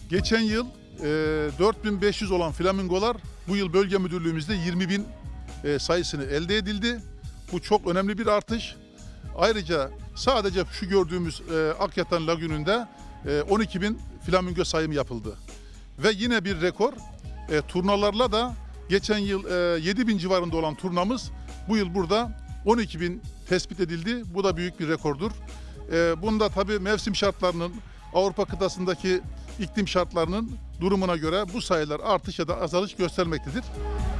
Geçen yıl 4500 olan flamingolar bu yıl bölge müdürlüğümüzde 20.000 sayısını elde edildi. Bu çok önemli bir artış. Ayrıca sadece şu gördüğümüz Akyatan Lagünü'nde 12.000 flamingo sayımı yapıldı. Ve yine bir rekor turnalarla da geçen yıl 7.000 civarında olan turnamız bu yıl burada 12.000 tespit edildi. Bu da büyük bir rekordur. Bunda tabii mevsim şartlarının, Avrupa kıtasındaki iklim şartlarının durumuna göre bu sayılar artış ya da azalış göstermektedir.